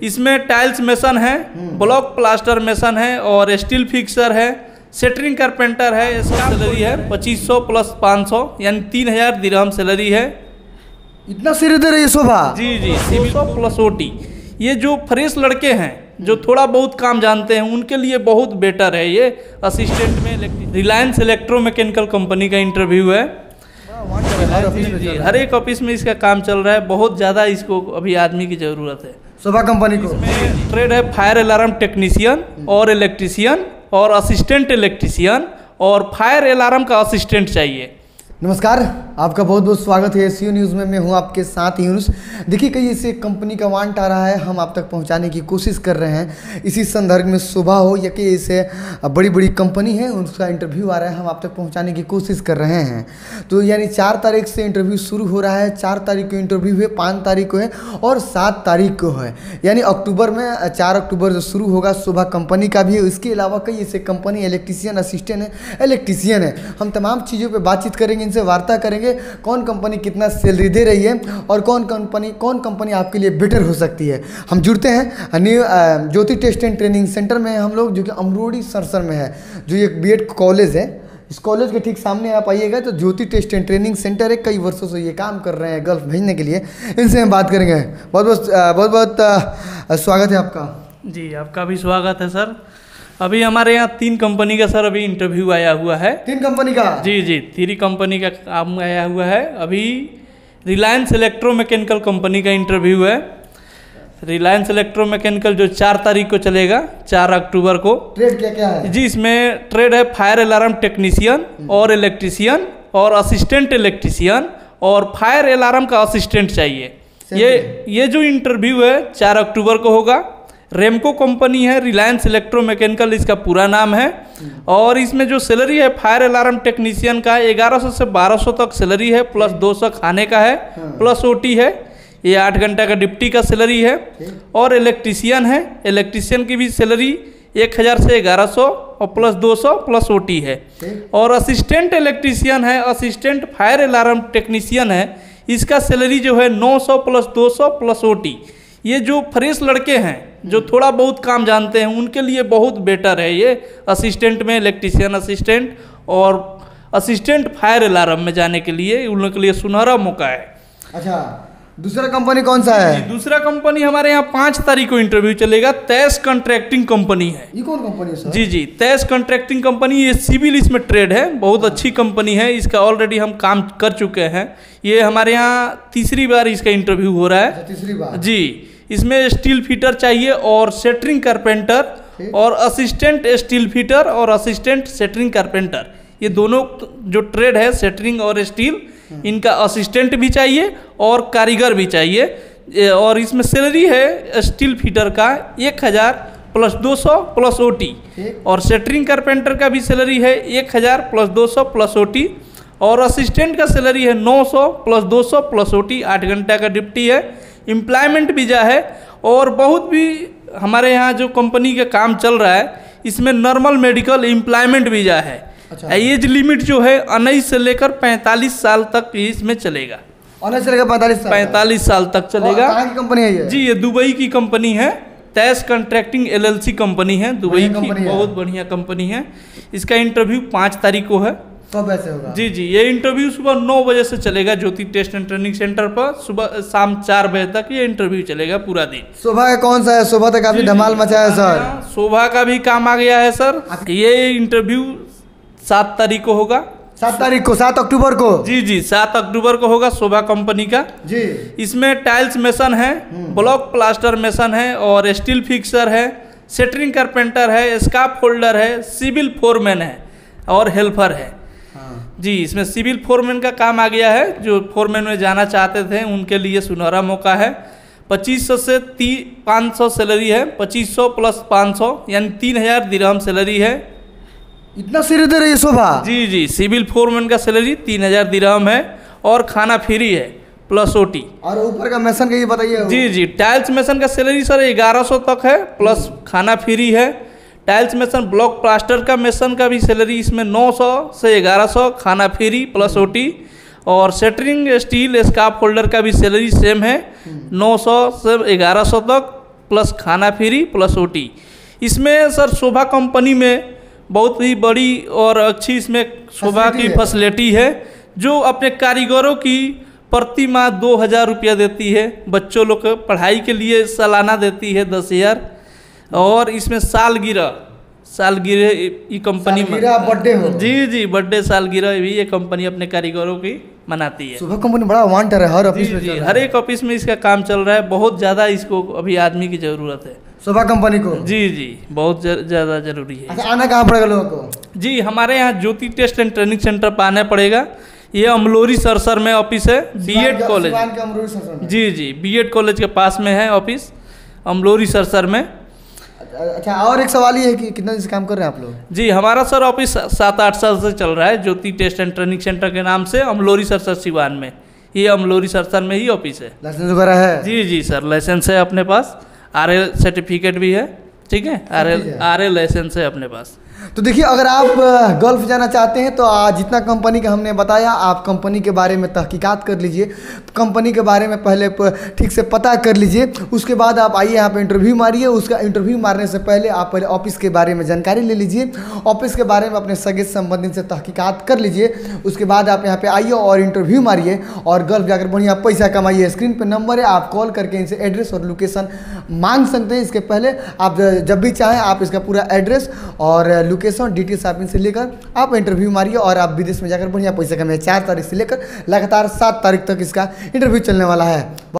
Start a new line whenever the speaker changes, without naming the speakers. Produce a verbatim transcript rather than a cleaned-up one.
इसमें tiles mason है, block plaster mason है और स्टील फिक्सर है, सेटरिंग कारपेंटर है। इसका सैलरी है पच्चीस सौ प्लस पाँच सौ यानी तीन हज़ार दिरहम सैलरी है।
इतना सिर दे रही है शोभा?
जी जी, सिविल प्लस ओटी। ये जो फ्रेश लड़के हैं जो थोड़ा बहुत काम जानते हैं उनके लिए बहुत बेटर है। ये असिस्टेंट में रिलायंस इलेक्ट्रोमैकेनिकल कंपनी का इंटरव्यू है। जी जी, हर एक ऑफिस में इसका काम चल रहा है। बहुत ज़्यादा इसको अभी आदमी की ज़रूरत है
शोभा कंपनी को।
इसमें ट्रेड है फायर अलार्म टेक्नीशियन और इलेक्ट्रीशियन और असिस्टेंट इलेक्ट्रीशियन और फायर अलार्म का असिस्टेंट चाहिए।
नमस्कार, आपका बहुत बहुत स्वागत है एसयू न्यूज़ में। मैं हूं आपके साथ यूनुस। देखिए, कहीं इसे कंपनी का वांट आ रहा है, हम आप तक पहुंचाने की कोशिश कर रहे हैं। इसी संदर्भ में शोभा हो या कि इसे बड़ी बड़ी कंपनी है उसका इंटरव्यू आ रहा है, हम आप तक पहुंचाने की कोशिश कर रहे हैं। तो यानी चार तारीख से इंटरव्यू शुरू हो रहा है। चार तारीख को इंटरव्यू है, पाँच तारीख को है और सात तारीख को है। यानी अक्टूबर में चार अक्टूबर जो शुरू होगा शोभा कंपनी का भी है। इसके अलावा कई ऐसे कंपनी इलेक्ट्रीशियन असिस्टेंट है, इलेक्ट्रीशियन है। हम तमाम चीज़ों पर बातचीत करेंगे, से वार्ता करेंगे कौन कंपनी कितना सैलरी दे रही है और कौन कंपनी कौन कंपनी आपके लिए बेटर हो सकती है। हम जुड़ते हैं new Jyoti test and training centre में हम लोग, जो कि अमरोड़ी सरसर में है, जो एक बीएड कॉलेज है। इस कॉलेज के ठीक सामने आप आइएगा तो Jyoti test and training centre है। कई वर्षों से ये काम कर रहे हैं गल्फ भेजने के लिए। इनसे हम बात करेंगे। बहुत बहुत बहुत बहुत स्वागत है आपका।
जी, आपका भी स्वागत है सर। अभी हमारे यहाँ तीन कंपनी का सर अभी इंटरव्यू आया हुआ है।
तीन कंपनी का? जी
जी, थ्री कंपनी का काम आया हुआ है। अभी रिलायंस इलेक्ट्रोमैकेनिकल कंपनी का इंटरव्यू है। रिलायंस इलेक्ट्रोमैकेनिकल जो चार तारीख को चलेगा, चार अक्टूबर को।
ट्रेड क्या क्या है? जी,
इसमें ट्रेड है फायर अलार्म टेक्नीशियन और इलेक्ट्रीशियन और असिस्टेंट इलेक्ट्रीशियन और फायर अलार्म का असिस्टेंट चाहिए। ये ये जो इंटरव्यू है चार अक्टूबर को होगा। रेमको कंपनी है, रिलायंस इलेक्ट्रोमैकेनिकल इसका पूरा नाम है। और इसमें जो सैलरी है फायर अलार्म टेक्नीशियन का ग्यारह सौ से बारह सौ तक सैलरी है, प्लस दो सौ खाने का है, प्लस ओटी है। ये आठ घंटा का डिप्टी का सैलरी है। और इलेक्ट्रीशियन है, इलेक्ट्रीशियन की भी सैलरी एक हज़ार से ग्यारह सौ और प्लस दो सौ प्लस ओटी है। और असिस्टेंट इलेक्ट्रीशियन है, असिस्टेंट फायर अलार्म टेक्नीशियन है, इसका सैलरी जो है नौ सौ प्लस दो सौ प्लस ओटी। ये जो फ्रेश लड़के हैं जो थोड़ा बहुत काम जानते हैं उनके लिए बहुत बेटर है। ये असिस्टेंट में इलेक्ट्रीशियन असिस्टेंट और असिस्टेंट फायर अलार्म में जाने के लिए उन लोगों के लिए सुनहरा मौका है।
अच्छा, दूसरा कंपनी कौन सा है?
दूसरा कंपनी हमारे यहाँ पाँच तारीख को इंटरव्यू चलेगा। तेज कंट्रैक्टिंग कंपनी है।
ये कौन कंपनी है सर? जी
जी, तेज कंट्रैक्टिंग कंपनी। ये सिविल इसमें ट्रेड है, बहुत अच्छी कंपनी है। इसका ऑलरेडी हम काम कर चुके हैं। ये हमारे यहाँ तीसरी बार इसका इंटरव्यू हो रहा है।
तीसरी बार? जी।
इसमें स्टील फिटर चाहिए और सेटरिंग कारपेंटर और असिस्टेंट स्टील फिटर और असिस्टेंट सेटरिंग कारपेंटर। ये दोनों जो ट्रेड है सेटरिंग और स्टील, इनका असिस्टेंट भी चाहिए और कारीगर भी चाहिए। और इसमें सैलरी है स्टील फिटर का एक हज़ार प्लस दो सौ प्लस ओटी और सेटरिंग कारपेंटर का भी सैलरी है एक हज़ार प्लस दो सौ प्लस ओटी और असिस्टेंट का सैलरी है नौ सौ प्लस दो सौ प्लस ओटी। आठ घंटा का ड्यूटी है। एम्प्लॉयमेंट वीज़ा है। और बहुत भी हमारे यहाँ जो कंपनी का काम चल रहा है इसमें नॉर्मल मेडिकल एम्प्लॉयमेंट वीज़ा है। अच्छा। एज लिमिट जो है उन्नीस से लेकर पैंतालीस साल तक इसमें चलेगा।
उन्नीस से लेकर पैंतालीस साल
पैंतालीस साल तक चलेगा।
कहाँ की कंपनी है ये? जी,
ये दुबई की कंपनी है। तेज कंट्रैक्टिंग एलएलसी कंपनी है, दुबई की बहुत बढ़िया कंपनी है। इसका इंटरव्यू पाँच तारीख को है।
कब ऐसे होगा? जी
जी, ये इंटरव्यू सुबह नौ बजे से चलेगा Jyoti test and training centre पर। सुबह शाम चार बजे तक ये इंटरव्यू चलेगा पूरा दिन।
शोभा का कौन सा है? शोभा तक काफी धमाल मचा है सर।
शोभा का भी काम आ गया है सर। ये इंटरव्यू सात तारीख को होगा।
सात तारीख को? सात अक्टूबर को?
जी जी, सात अक्टूबर को होगा शोभा कंपनी का। जी। इसमें टाइल्स मेसन है, ब्लॉक प्लास्टर मेसन है और स्टील फिक्सर है, सेटरिंग कारपेंटर है, स्काफ होल्डर है, सिविल फोरमैन है और हेल्पर है। जी, इसमें सिविल फोरमैन का काम आ गया है। जो फोरमैन में जाना चाहते थे उनके लिए सुनहरा मौका है। पच्चीस सौ से ती पाँच सौ सैलरी है, पच्चीस सौ प्लस पाँच सौ यानी तीन हज़ार दिरहम सैलरी है।
इतना सैलरी दे रही है शोभा? जी
जी, सिविल फोरमैन का सैलरी तीन हज़ार दिरहम है और खाना फ्री है प्लस ओटी।
और ऊपर का मेसन का ये बताइए।
जी जी, टाइल्स मेसन का सैलरी सर ग्यारह सौ तक है, प्लस खाना फ्री है। टाइल्स मेसन ब्लॉक प्लास्टर का मेसन का भी सैलरी इसमें नौ सौ से ग्यारह सौ खाना फ्री प्लस ओटी। और सेटरिंग स्टील स्काफ होल्डर का भी सैलरी सेम है, नौ सौ से ग्यारह सौ तक प्लस खाना फ्री प्लस ओटी। इसमें सर शोभा कंपनी में बहुत ही बड़ी और अच्छी इसमें शोभा की फैसिलिटी है, जो अपने कारीगरों की प्रति माह दो हज़ार रुपया देती है, बच्चों लोग को पढ़ाई के लिए सालाना देती है दस हज़ार, और इसमें सालगिरह सालगिरह ये कंपनी
बर्थडे हो
जी जी बर्थडे सालगिरह भी ये कंपनी अपने कारीगरों की मनाती है।
शोभा कंपनी बड़ा वांटर है, हर ऑफिस में
जी हर एक ऑफिस में इसका काम चल रहा है, बहुत ज़्यादा इसको अभी आदमी की ज़रूरत है
शोभा कंपनी को।
जी जी बहुत ज़्यादा ज़रूरी है।
अच्छा, आना कहाँ पड़ेगा लोगों को?
जी हमारे यहाँ Jyoti test and training centre पर आना पड़ेगा। ये अमलोरी सरसर में ऑफिस है, बीएड कॉलेज। जी जी बीएड कॉलेज के पास में है ऑफिस, अमलोरी सरसर में।
अच्छा, और एक सवाल ये है कि कितना दिन से काम कर रहे हैं आप लोग?
जी हमारा सर ऑफिस सात आठ साल से चल रहा है, Jyoti test and training centre के नाम से, अमलोरी सरसर सिवान में। ये अमलोरी सरसर में ही ऑफिस है।
लाइसेंस वगैरह है?
जी जी सर लाइसेंस है अपने पास, आर एल सर्टिफिकेट भी है। ठीक है, R L R L licence है अपने पास।
तो देखिए, अगर आप गल्फ जाना चाहते हैं तो आज जितना कंपनी का हमने बताया, आप कंपनी के बारे में तहकीकात कर लीजिए, कंपनी के बारे में पहले ठीक से पता कर लीजिए, उसके बाद आप आइए यहाँ पे इंटरव्यू मारिए। उसका इंटरव्यू मारने से पहले आप पहले ऑफिस के बारे में जानकारी ले लीजिए, ऑफिस के बारे में अपने सगे संबंधी से तहकीकात कर लीजिए। उसके बाद आप यहाँ पे आइए और इंटरव्यू मारिए और गल्फ जाकर बढ़िया पैसा कमाइए। स्क्रीन पर नंबर है, आप कॉल करके इनसे एड्रेस और लोकेशन मांग सकते हैं। इसके पहले आप जब भी चाहें आप इसका पूरा एड्रेस और लोकेशन डिटेल्स आप इनसे लेकर आप इंटरव्यू मारिए और आप विदेश में जाकर बढ़िया पैसा कमाइए। चार तारीख से लेकर लगातार सात तारीख तक इसका इंटरव्यू चलने वाला है।